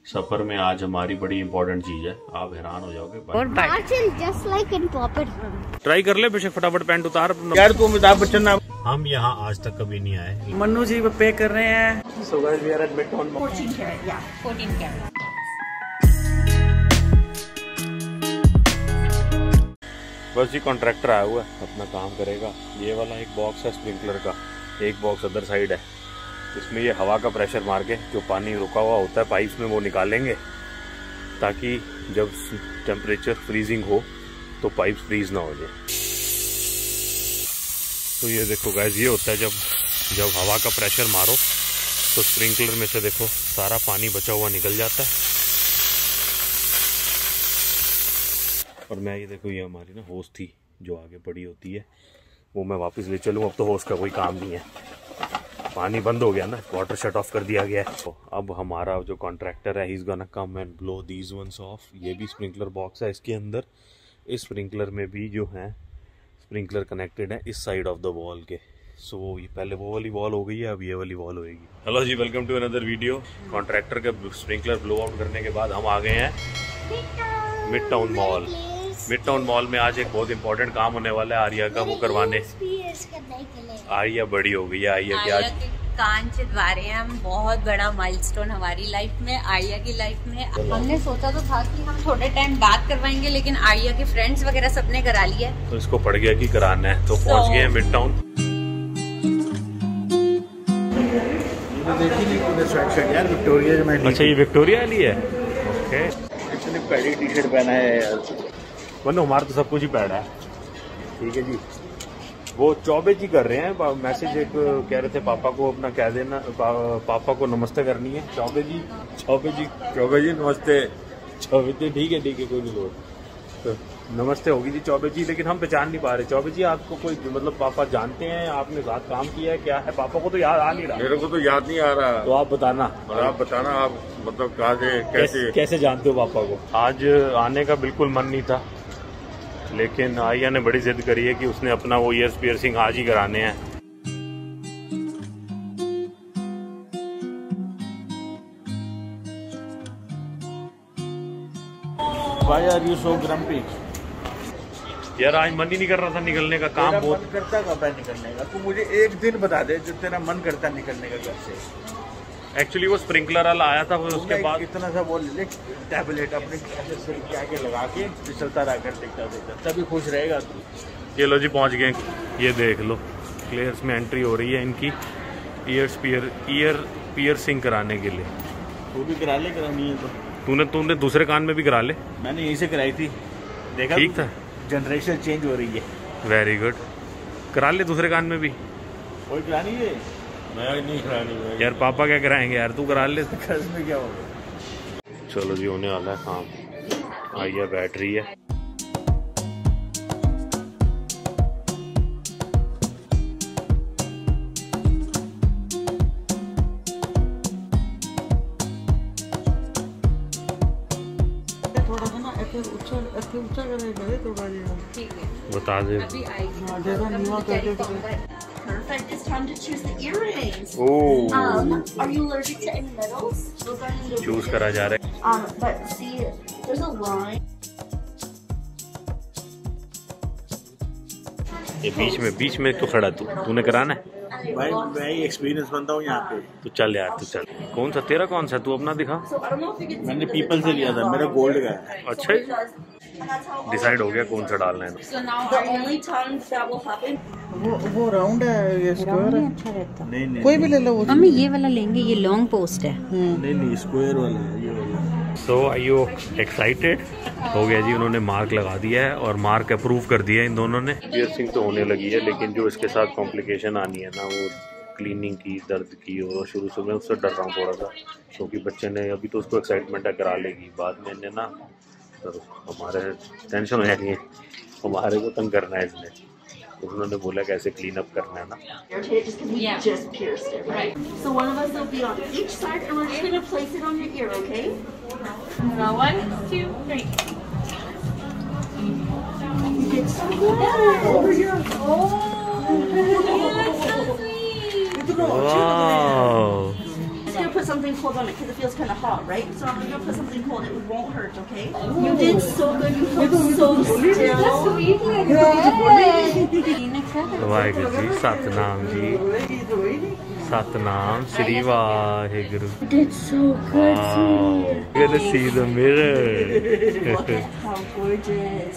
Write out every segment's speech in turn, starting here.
सफर में आज हमारी बड़ी इंपॉर्टेंट चीज है, आप हैरान हो जाओगे। ट्राई कर ले बेशक, फटाफट पैंट उतार यार, तू अमिताभ बच्चन ना। हम यहाँ आज तक कभी नहीं आए। मन्नू जी पे कर रहे हैं। So guys, we are at Midtown Mall. 14 karat, yeah, 14 karat. बस जी कॉन्ट्रैक्टर आया हुआ है, अपना काम करेगा। ये वाला एक बॉक्स है स्प्रिंकलर का, एक बॉक्स अदर साइड है। इसमें ये हवा का प्रेशर मार के जो पानी रुका हुआ होता है पाइप्स में वो निकालेंगे, ताकि जब टेम्परेचर फ्रीजिंग हो तो पाइप फ्रीज ना हो जाए। तो ये देखो गाइस, ये होता है जब हवा का प्रेशर मारो तो स्प्रिंकलर में से देखो सारा पानी बचा हुआ निकल जाता है। और मैं ये देखो, ये हमारी ना होस थी जो आगे पड़ी होती है, वो मैं वापस ले चलूँ। अब तो होस का कोई काम नहीं है, पानी बंद हो गया ना, वाटर शट ऑफ कर दिया गया है। तो अब हमारा जो कॉन्ट्रैक्टर है, he is gonna come and blow these ones off. ये भी स्प्रिंकलर बॉक्स है इसके अंदर। इस स्प्रिंकलर में भी जो है स्प्रिंकलर कनेक्टेड है इस साइड ऑफ द वॉल के। सो ये पहले वो वाली वॉल हो गई है, अब ये वाली वॉल होगी। हेलो जी, welcome to another video. Contractor का स्प्रिंकलर ब्लो आउट करने के बाद हम आ गए हैं Midtown Mall. Midtown Mall में आज एक बहुत इंपॉर्टेंट काम होने वाला है आर्या का, वो करवाने। आर्या बड़ी हो गई है। आर्या के आज कान चितवा रहे हैं हम, बहुत बड़ा माइलस्टोन हमारी लाइफ में, आर्या की लाइफ में। हमने सोचा तो था कि हम थोड़े टाइम बाद करवाएंगे, लेकिन आर्या के फ्रेंड्स वगैरह सबने करा लिया, तो इसको पड़ गया कि कराना है। तो पहुंच गए हैं मिड टाउन। अच्छा, ये विक्टोरिया वाली है। ओके, इतनी पैडी टी शर्ट पहना है यार। वरना हमारा तो सब कुछ ही पैड़ा है। ठीक है जी। वो चौबे जी कर रहे हैं मैसेज, एक कह रहे थे पापा को अपना कह देना, पापा को नमस्ते करनी है। चौबे जी नमस्ते। चौबे जी ठीक है कोई नहीं लोग, तो नमस्ते होगी जी चौबे जी। लेकिन हम पहचान नहीं पा रहे। चौबे जी आपको कोई मतलब पापा जानते हैं, आपने साथ काम किया है, क्या है? पापा को तो याद आ नहीं रहा। मेरे को तो याद नहीं आ रहा। तो आप बताना, और आप बताना, आप मतलब कहाँ से कैसे जानते हो पापा को? आज आने का बिल्कुल मन नहीं था, लेकिन आर्या ने बड़ी जिद करी है कि उसने अपना वो ईयर्स पियर्सिंग आज ही कराने हैं। Why are you so grumpy? यार आज मन ही नहीं कर रहा था निकलने का। काम बहुत मन करता कब है निकलने का? तू मुझे एक दिन बता दे जो तेरा मन करता निकलने का घर से। एक्चुअली वो स्प्रिंकलर वाला आया था, फिर उसके बाद इतना सा वो ले टैबलेट अपने आगे लगा के चलता रहा कर, देखता तभी खुश रहेगा तू। ये लो जी पहुंच गए। ये देख लो, प्लेयर्स में एंट्री हो रही है इनकी ईयर पियर्सिंग कराने के लिए। वो भी करा ले, करानी है तो। तूने दूसरे कान में भी करा ले। मैंने यहीं से कराई थी, देखा ठीक था। जनरेशन चेंज हो रही है। वेरी गुड, करा ले दूसरे कान में भी। कोई करानी है? मैं नहीं करानी यार पापा क्या कराएंगे यार, तू करा ले। में क्या होगा? चलो जी, होने वाला है काम। आइए, बैठ रही है। थोड़ा सा ना ऐसे ऊंचा करेगा थोड़ा ये। ठीक है, बता दे। अभी आएगी। जैसा नीवा करके Perfect. It's time to choose the earrings. Oh, Are you allergic to any metals? Those are in the choose करा जा रहा है। But see, there's a line. ये बीच में तो खड़ा तूने कराना है। भाई मैं ही एक्सपीरियंस बनता हूँ यहाँ पे। तू चल यार, तू चल। कौन सा तेरा, कौन सा? तू अपना दिखा। So I don't know if you can. मैंने पीपल से लिया था, मेरा गोल्ड का है। अच्छा, And that's how. डिसाइड हो गया कौन सा डालना है। So now the only times that will happen. वो राउंड है, ये स्क्वायर है। अच्छा रहता, नहीं कोई भी ले लो। हम ये वाला लेंगे, ये लॉन्ग पोस्ट है। नहीं स्क्वायर वाला है, ये वाला। So I you excited? हो गया जी, उन्होंने मार्क लगा दिया है और मार्क अप्रूव कर दिया है इन दोनों ने। पियर्सिंग तो होने लगी है, लेकिन जो इसके साथ कॉम्प्लिकेशन आनी है ना, वो क्लीनिंग की, दर्द की, और शुरू से मैं उससे डर रहा हूँ थोड़ा सा, क्योंकि बच्चे ने अभी तो उसको एक्साइटमेंट है, करा लेगी। बाद में इन्हें ना तो हमारे टेंशन हो जानी है, हमारे को तंग करना है इसने। तो उन्होंने बोला कैसे क्लीन अप करना है ना। Just because we just pierced it, right? So one of us will be on each side, and we're just gonna place it on your ear, okay? Now 1, 2, 3. You did so good. Over here. Oh, you look so sweet. Wow. Just gonna put something cold on it because it feels kind of hot, right? So I'm gonna put something cold. It won't hurt, okay? You did so good. You felt so still. Waheguru ji Satnam ji Satnam Shri Waheguru. You did so good. Wow, good to see the mirror. Look at how gorgeous.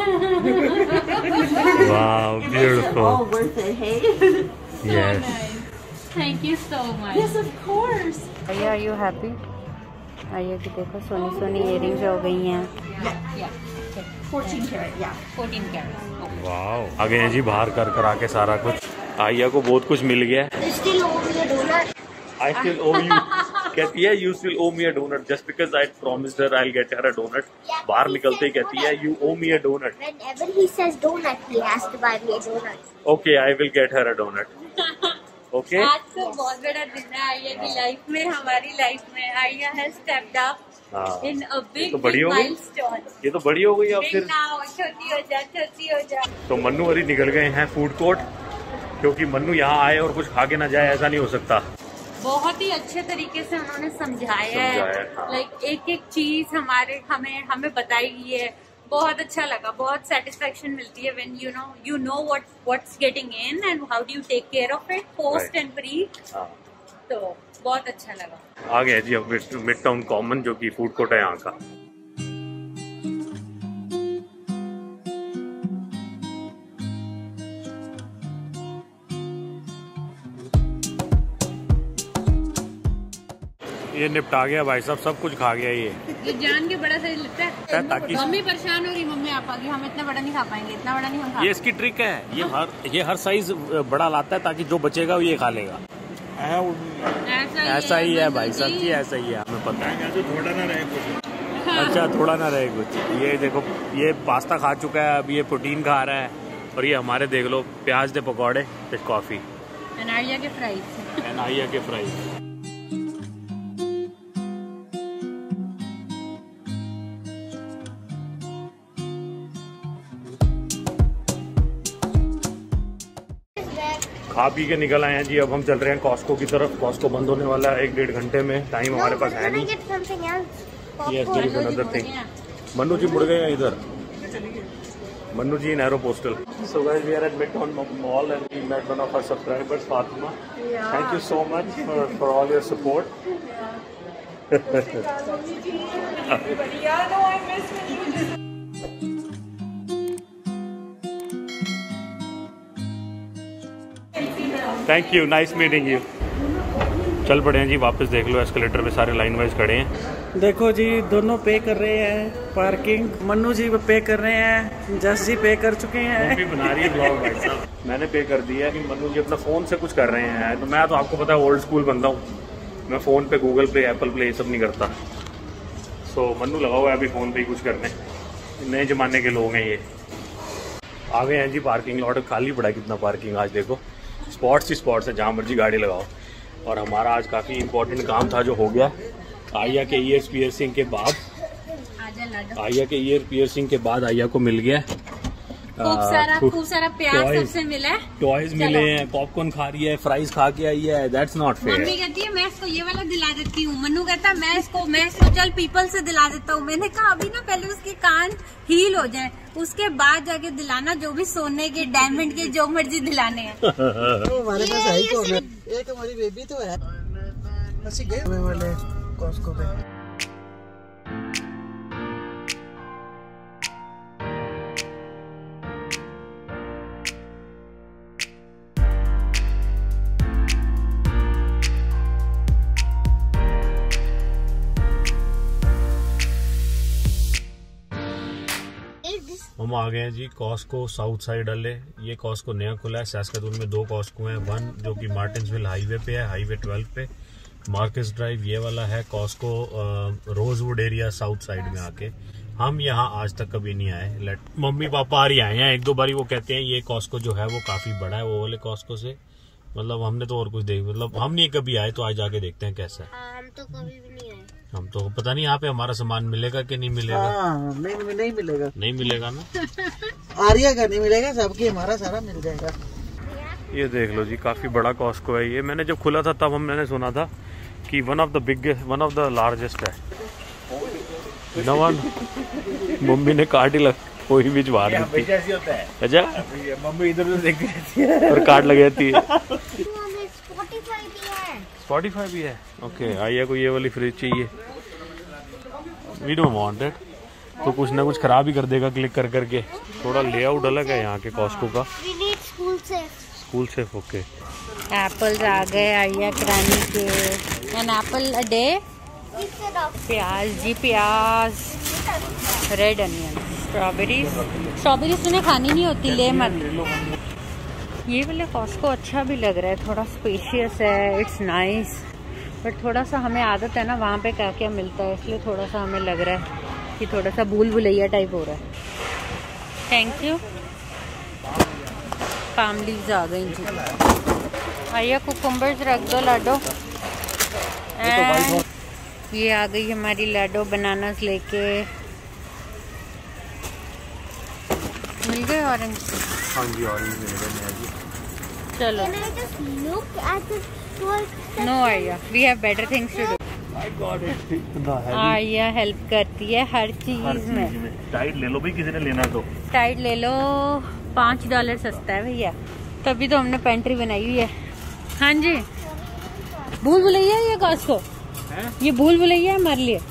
Wow, All beautiful. worth it, hey? Yes. Thank you so much. Yes, of course. Arya, are you happy? Arya की देखो Soni Soni earrings हो गई हैं. Yeah. 14 karat, yeah. 14 carats. Wow, आ गए हैं जी बाहर कर कर आके सारा कुछ. आर्या को बहुत कुछ मिल गया. They still owe me a donut. I still owe you. कहती है you still owe me a donut just because I promised her I'll get her a donut. बाहर निकलते ही कहती है you owe me a donut. Whenever he says donut, he has to buy me a donut. Okay, I will get her a donut. Okay. आज तो बहुत बड़ा दिन है आर्या की लाइफ में, हमारी लाइफ में. Arya has stepped up in a big तो बड़ी हो गई. milestone. ये तो बड़ी हो गई अब Big फिर. now, छोटी हो जा, छोटी हो जा. तो मन्नू अरी निकल गए हैं फूड कोर्ट क्योंकि मन्नू यहाँ आए और कुछ खा के ना जाए ऐसा नहीं हो सकता. बहुत ही अच्छे तरीके से उन्होंने समझाया है. हाँ. लाइक एक एक चीज हमें बताई गई है. बहुत अच्छा लगा. बहुत सेटिस्फेक्शन मिलती है when you know what's getting in and how do you take care of it post and pre. हाँ. तो बहुत अच्छा लगा. आ गया जी अब मिड टाउन कॉमन जो कि फूड कोर्ट है यहाँ का. ये निपटा गया भाई साहब, सब कुछ खा गया ये जान के बड़ा सही लगता है. ताकि मम्मी परेशान हो रही. मम्मी आप आगे हम इतना बड़ा नहीं खा पाएंगे. इतना बड़ा नहीं हम खा. ये इसकी ट्रिक है. ये हर साइज बड़ा लाता है ताकि जो बचेगा वो ये खा लेगा. ऐसा ही है भाई साहब जी, ऐसा ही है. हमें पता है. थोड़ा ना रहे कुछ. अच्छा थोड़ा ना रहे कुछ. ये देखो ये पास्ता खा चुका है, अब ये प्रोटीन खा रहा है. और ये हमारे देख लो प्याज दे पकौड़े फिर कॉफी आर्या के फ्राइज. एंड आर्या के फ्राइज. खा पी के निकल आए हैं जी. अब हम चल रहे हैं कॉस्को की तरफ. कॉस्को बंद होने वाला है 1-1.5 घंटे में. टाइम हमारे पास है नहीं. Yes there is another thing. Mannu ji मुड़ गए हैं इधर. Mannu ji in Aeropostale. So guys we are at Midtown Mall and we met one of our subscribers Fatima. Thank you so much for all your support. Thank you, nice meeting you. चल पड़े हैं जी वापस. देख लो escalator पे सारे लाइन वाइज खड़े हैं. देखो जी दोनों पे कर रहे हैं पार्किंग. मन्नू जी पे कर रहे हैं, जस जी पे कर चुके हैं. बना रही है ब्लॉग भाई साहब. मैंने पे कर दिया कि मन्नू जी अपना फोन से कुछ कर रहे हैं. तो मैं तो आपको पता है ओल्ड स्कूल बंदा हूँ. मैं फोन पे गूगल पे एप्पल पे ये सब नहीं करता. सो मन्नू लगा हुआ है अभी फोन पे ही कुछ करने. नए जमाने के लोग हैं ये. आ गए हैं जी पार्किंग लॉट. खाली पड़ा कितना पार्किंग. आज देखो स्पॉट्स ही स्पॉट्स है, जहाँ मर्जी गाड़ी लगाओ. और हमारा आज काफ़ी इम्पोर्टेंट काम था जो हो गया. आर्या के ईयर पियर्सिंग के बाद आर्या को मिल गया खूब सारा प्यार सबसे मिला है. टॉयज मिले हैं, पॉपकॉर्न खा रही है, फ्राइज खा के आई है. That's not fair. मम्मी कहती है मैं इसको ये वाला दिला देती हूँ. मन्नू कहता है मैं इसको चल पीपल से दिला देता हूँ. मैंने कहा अभी ना पहले उसके कान हील हो जाए, उसके बाद जाके दिलाना जो भी सोने के डायमंड के जो मर्जी दिलाने हैं. हमारे पास है ही कौन है. एक हमारी बेबी तो है. गए वाले कॉस्को पे. हम आ गए हैं जी कॉस्को साउथ साइड वाले. ये कॉस्को नया खुला है. सैस्कातून में 2 कॉस्को हैं. वन जो कि मार्टिन्सविल हाईवे पे है, हाईवे 12 पे मार्केस ड्राइव. ये वाला है Costco Rosewood area south side में आके. हम यहाँ आज तक कभी नहीं आए. मम्मी पापा आ रही आए हैं 1-2 बारी. वो कहते हैं ये कॉस्को जो है वो काफी बड़ा है वो वाले कॉस्को से. मतलब हमने तो और कुछ मतलब हम नहीं कभी आए, तो आज जाके देखते हैं कैसा है. हम तो कभी भी नहीं आए. हम तो पता नहीं यहाँ पे हमारा सामान मिलेगा कि नहीं मिलेगा. नहीं मिलेगा. नहीं मिलेगा ना. आर्या का नहीं मिलेगा, सबकी हमारा सारा मिल जाएगा. ये देख लो जी काफी बड़ा कॉस्को है ये. मैंने जब खुला था तब मैंने सुना था कि वन ऑफ द लार्जेस्ट है। नवन मम्मी ने काट ही लग कोई भी बाहर नहीं ऐसे होता है। अच्छा मम्मी इधर उधर देखती रहती है और काट लग जाती है। Spotify भी है। ओके आइया को ये वाली फ्रिज चाहिए। We don't want it. तो कुछ ना कुछ खराब ही कर देगा क्लिक कर करके। थोड़ा लेआउट अलग है यहाँ के कॉस्को का। We need school safe. Okay. Apples आ गए आइया करानी के। An apple a day. प्याज जी प्याज, रेड अनियन, स्ट्रॉबेरीज तुम्हें खानी नहीं होती, ले मत। ये वाले कॉस्को अच्छा भी लग रहा है, थोड़ा स्पेशियस है, इट्स नाइस। बट थोड़ा सा हमें आदत है ना वहाँ पे क्या क्या मिलता है, इसलिए थोड़ा सा हमें लग रहा है कि थोड़ा सा भूल भुलैया टाइप हो रहा है। Thank you. पाम लीव्स आ गई जी। आइया कुकुम्बर्स रख दो लाडो। ये आ गई हमारी लाडो बनानास लेके। मिल गए ऑरेंज? हाँ जी ऑरेंज मिल गए जी। चलो। Can I just look at the store? No आइया, we have better things to do. आइया हेल्प करती है हर चीज में। टाइड ले लो भाई, किसी ने लेना तो। टाइड ले लो, $5 सस्ता है भैया। तभी तो हमने पेंट्री बनाई हुई है। हाँ जी, भूल भुलैया ये कॉस्को, ये भूल भुलैया है हमारे लिए।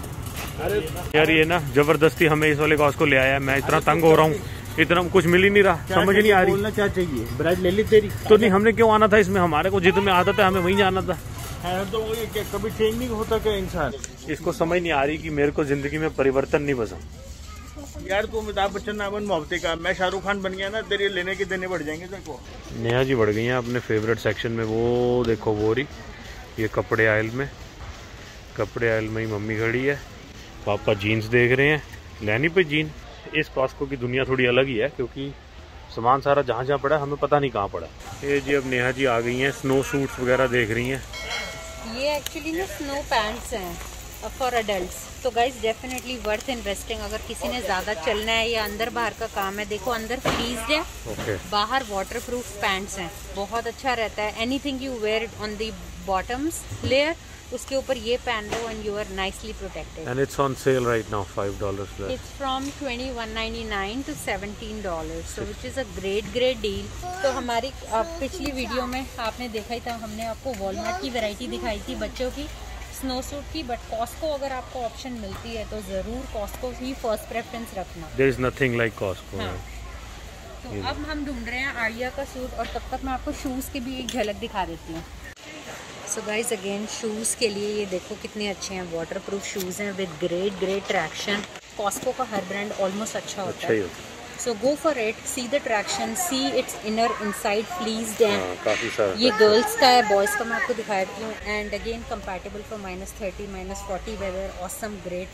यार ये ना जबरदस्ती हमें इस वाले कॉस्को ले आया। मैं इतना तंग हो रहा हूँ, इतना कुछ मिल ही नहीं रहा, समझ नहीं आ रही। बोलना क्या चाहिए, ब्रेड ले ली तेरी। तो नहीं, हमने क्यों आना था इसमें? हमारे को जिद में आदत है, हमें वहीं जाना था। है तो वही, क्या कभी चेंज नहीं होता क्या इंसान? इसको समझ नहीं आ रही कि मेरे को जिंदगी में परिवर्तन नहीं पसंद। यार तू अमिताभ बच्चन ना बन मोहब्बते का, मैं शाहरुख खान बन गया ना, तेरे लेने के देने बढ़ जाएंगे तेरे को। नेहा जी बढ़ गई हैं अपने फेवरेट सेक्शन में। वो देखो वो रही, ये कपड़े आयल में, कपड़े आयल में ही मम्मी खड़ी है। पापा जीन्स देख रहे हैं, लेनी पे जीन। इस कॉस्को की दुनिया थोड़ी अलग ही है, क्योंकि सामान सारा जहाँ जहाँ पड़ा है हमें पता नहीं कहाँ पड़ा। ये जी अब नेहा जी आ गई हैं, स्नो सूट्स वगैरह देख रही हैं। ये एक्चुअली ना स्नो पैंट्स हैं फॉर अडल्ट्स, तो गाइज डेफिनेटली वर्थ इन्वेस्टिंग अगर किसी ने ज़्यादा चलना है या अंदर बाहर का काम है। देखो अंदर फ्रीज्ड है, बाहर वाटरप्रूफ पैंट्स हैं, बहुत अच्छा रहता है। Anything you wear on the bottoms layer, उसके ऊपर ये पहन लो and you are nicely protected. And it's on sale right now $5 plus. It's from $21.99 to $17, so which is a great deal. तो हमारी पिछली वीडियो में आपने देखा ही था, हमने आपको वॉलमार्ट की वैरायटी दिखाई थी बच्चों की स्नो सूट की। बट कॉस्को अगर आपको ऑप्शन मिलती है तो ज़रूर कॉस्को ही फर्स्ट प्रेफरेंस रखना। There is nothing like Costco. तो अब हम ढूंढ रहे हैं आर्या का सूट, और तब तक मैं आपको शूज़ की भी एक झलक दिखा देती हूँ। सो गाइज अगेन शूज़ के लिए ये देखो कितने अच्छे हैं, वाटरप्रूफ शूज़ हैं विद ग्रेट ट्रैक्शन। कॉस्को का हर ब्रांड ऑलमोस्ट अच्छा होता है, so go for it. See the traction, see it's inner inside fleeced है। काफी सारा ये गर्ल्स का है, बॉयज़ का मैं आपको दिखा देती हूँ। And again compatible for -30 -40 weather, awesome great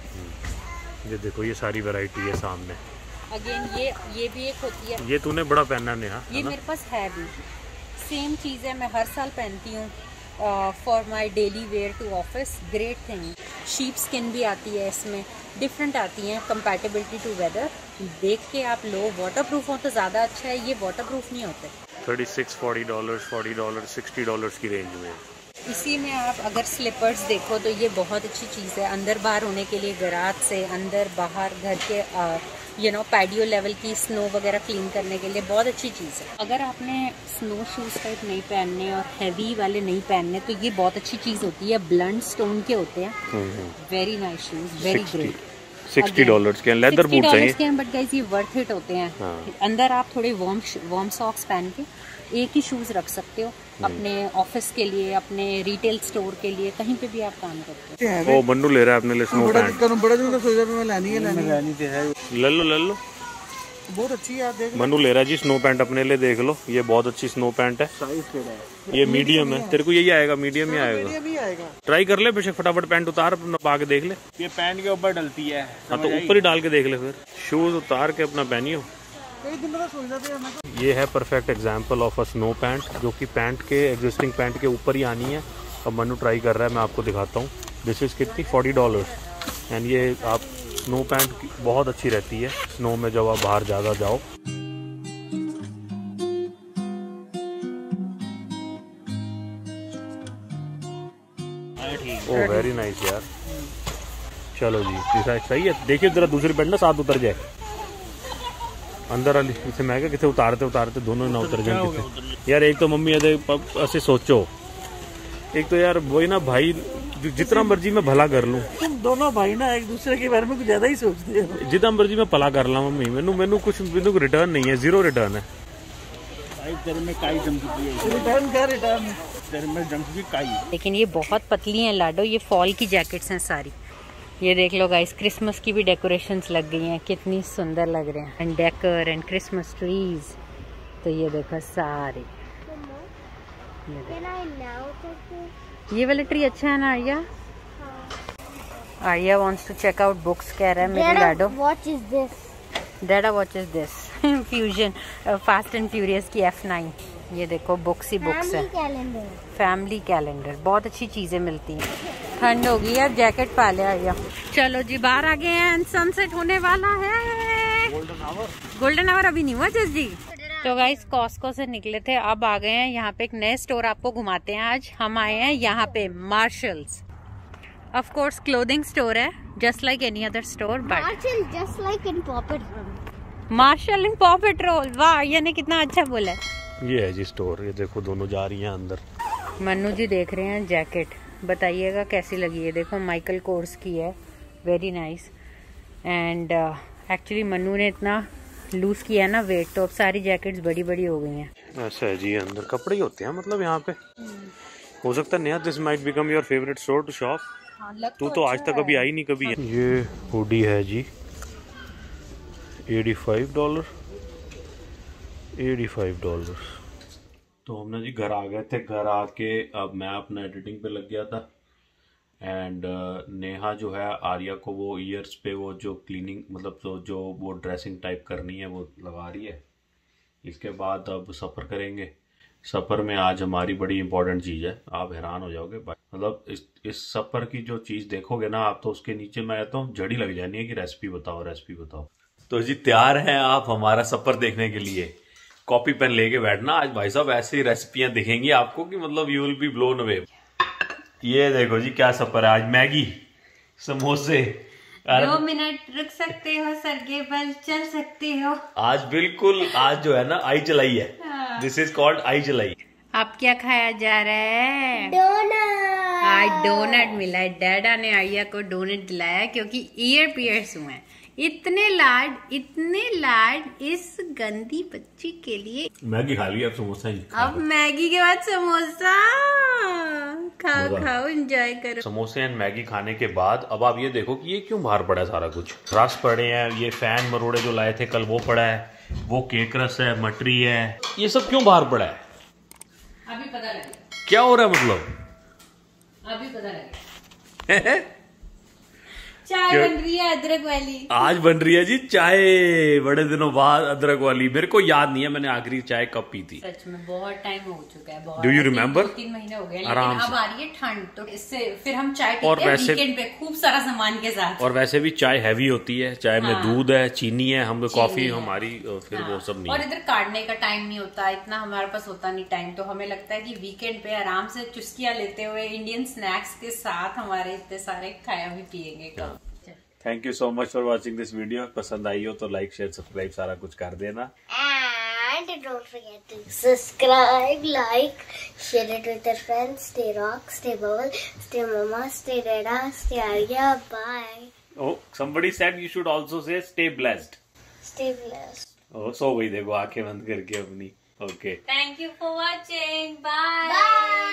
fit. ये देखो ये सारी वैरायटी है सामने। अगेन ये भी एक होती है, ये तूने बड़ा पहना नेहा, ये मेरे पास है भी। सेम चीज़ है, मैं हर साल पहनती हूँ for my daily wear to office. Great thing. Sheep skin भी आती है इसमें, डिफरेंट आती हैं, कंपैटिबिलिटी टू वेदर। देख के आप लो, वाटरप्रूफ हो तो ज़्यादा अच्छा है, ये वाटरप्रूफ नहीं होते। $36, $40, $60 की रेंज में। इसी में आप अगर स्लीपर्स देखो तो ये बहुत अच्छी चीज़ है, अंदर बाहर होने के लिए, गैराज से अंदर बाहर, घर के पैडियो लेवल की स्नो वगैरह क्लीन करने के लिए बहुत अच्छी चीज़ है। अगर आपने स्नो शूज़ टाइप नहीं पहनने और हैवी वाले नहीं पहनने तो ये बहुत अच्छी चीज़ होती है, ब्लंट स्टोन के होते हैं, very nice shoes, very great. $60 के लेदर बूट चाहिए, बट गाइस ये वर्थ इट होते हैं। हाँ। अंदर आप थोड़े वार्म सॉक्स पहन के एक ही शूज़ रख सकते हो, अपने ऑफिस के लिए, अपने रिटेल स्टोर के लिए, कहीं पे भी आप काम करते हो। ओ बन्नू ले रहा है अपने लिए स्नो पैंट। बड़ा जो सोचा मैं लेनी है। ले लो बहुत अच्छी है, देख मनु ले रहा है जी स्नो पैंट अपने लिए, देख लो ये बहुत अच्छी स्नो पैंट है। ये मीडियम है, तेरे को यही आएगा, मीडियम ही आएगा। ट्राई कर ले बेशक, फटाफट पैंट उतार पा के देख ले। ये पैंट के ऊपर डलती है। हाँ तो ऊपर ही डाल के देख ले, फिर शूज उतार के अपना पहनियो। ये है perfect example of a snow pant, जो कि पैंट के एग्जिस्टिंग पैंट के ऊपर ही आनी है। अब मनु ट्राई कर रहा है, मैं आपको दिखाता हूँ। दिस इज कितनी $40 एंड ये आप स्नो पैंट बहुत अच्छी रहती है स्नो में जब आप बाहर ज़्यादा जाओ। ओह वेरी नाइस यार। चलो जी सही है। देखिए जरा दूसरी पेंट ना साथ उतर जाए अंदर वाली। इसे मैं क्या कितने उतारते दोनों ना उतर जाए यार। एक तो मम्मी ऐसे सोचो, एक तो यार वही ना भाई, जितना मर्जी मैं भला कर लूं, तुम दोनों भाई ना एक दूसरे के बारे में कुछ ज्यादा ही सोचते हो। जितना मर्जी मैं भला कर ला मम्मी, मैनू कुछ रिटर्न नहीं है, 0 रिटर्न है। भाई तेरे में काई जम चुकी है, रिटर्न क्या रिटर्न, तेरे में जम चुकी काई। लेकिन ये बहुत पतली हैं लाडो, ये फॉल की जैकेट्स हैं सारी। ये देख लो गाइस, क्रिसमस की भी डेकोरेशंस लग गई हैं, कितनी सुंदर लग रहे हैं, and decor and Christmas trees. तो ये देखो सारे, ये वाला ट्री अच्छा है ना Arya? Arya wants to check out books कह रहा है मेरे लाडो। What is this? Dada watch is this fusion Fast and Furious की F9। ये देखो बुक्स ही बुक्स है, फैमिली कैलेंडर, बहुत अच्छी चीजें मिलती हैं। ठंड होगी यार, जैकेट पा ले आर्या। चलो जी बाहर आ गए हैं, सनसेट होने वाला है। गोल्डन आवर अभी नहीं हुआ जस जी। तो गाइस कॉस्को से निकले थे, अब आ गए हैं यहाँ पे एक नए स्टोर, आपको घुमाते हैं आज। हम आए हैं यहाँ पे Marshalls, of course clothing store है, just like any other store, but Marshall, just like in Paw Patrol. Marshall in Paw Patrol. वाह ये ने कितना अच्छा बोला है। ये है जी स्टोर, ये देखो दोनों जा रही हैं अंदर। मन्नू जी देख रहे हैं जैकेट, बताइएगा कैसी लगी है। देखो माइकल कोर्स की है, very nice. And actually Mannu ने इतना लूज किया है ना वेट, तो अब सारी जैकेट्स बड़ी बड़ी हो गई हैं। ऐसा है जी, अंदर कपड़े ही होते हैं मतलब यहाँ पे। हो सकता है Neha this might become your favourite store to shop. तू तो आज तक कभी आई नहीं कभी। ये हुडी है जी, $85। $85। तो हमने जी घर आ गए थे, घर आके अब मैं अपना एडिटिंग पे लग गया था। एंड नेहा जो है आर्या को वो ईयर्स पे वो जो क्लीनिंग मतलब जो वो ड्रेसिंग टाइप करनी है वो लगा रही है। इसके बाद अब सफ़र करेंगे। सफ़र में आज हमारी बड़ी इंपॉर्टेंट चीज़ है, आप हैरान हो जाओगे। मतलब इस सफ़र की जो चीज़ देखोगे ना आप, तो उसके नीचे मैं कहता हूँ जड़ी लग जानी है कि रेसिपी बताओ रेसिपी बताओ। तो जी तैयार हैं आप हमारा सफ़र देखने के लिए? कॉपी पेन लेके बैठना, आज भाई साहब ऐसी रेसिपियां दिखेंगी आपको कि मतलब you will be blown away. ये देखो जी क्या सफ़र है आज, मैगी, समोसे। 2 मिनट रुक सकते हो सरगे बल, चल सकते हो आज बिल्कुल, आज जो है ना आई चलाई है, दिस इज कॉल्ड आई चलाई। अब क्या खाया जा रहा है? Donut. आज डोनट मिला है, डैडा ने आर्या को डोनट दिलाया क्योंकि ईयर पियर्स हुए हैं। इतने लाड इस गंदी बच्ची के लिए। मैगी खा ली, अब समोसा ही। अब मैगी के बाद समोसा, खाओ एंजॉय करो। समोसे एंड मैगी खाने के बाद अब आप ये देखो कि ये क्यों बाहर पड़ा है सारा कुछ। रस पड़े हैं, ये फैन मरोड़े जो लाए थे कल वो पड़ा है, वो केक रस है, मटरी है, ये सब क्यों बाहर पड़ा है? अभी पता लगेगा क्या हो रहा है मतलब, अभी पता लगेगा। चाय बन रही है अदरक वाली, आज बन रही है जी चाय, बड़े दिनों बाद अदरक वाली। मेरे को याद नहीं है मैंने आखिरी चाय कब पी थी। सच में बहुत टाइम हो चुका है, बहुत। Do you remember? 2-3 महीने हो गए, आराम लेकिन अब से। आ रही है ठंड, तो इससे फिर हम चाय और पीते हैं वैसे- वीकेंड पे खूब सारा सामान के साथ। और वैसे भी चाय हैवी होती है, चाय में हाँ। दूध है, चीनी है, हम कॉफी है। हमारी फिर वो सब नहीं और है। इधर काटने का टाइम नहीं होता, इतना हमारे पास होता नहीं टाइम, तो हमें लगता है कि वीकेंड पे आराम से चुस्कियां लेते हुए इंडियन स्नैक्स के साथ हमारे इतने सारे खाया भी पियेंगे। Thank you so much for watching this video. पसंद आई हो तो लाइक शेयर सब्सक्राइब सारा कुछ कर देना। And don't forget to subscribe, like, share it with your friends. Stay rock, stay bubble, stay mama, stay dada, stay Arya. Bye. Oh, somebody said you should also say stay blessed. Stay blessed. Oh, सो गई देखो आंखें बंद करके अपनी। Okay, thank you for watching, bye. Bye.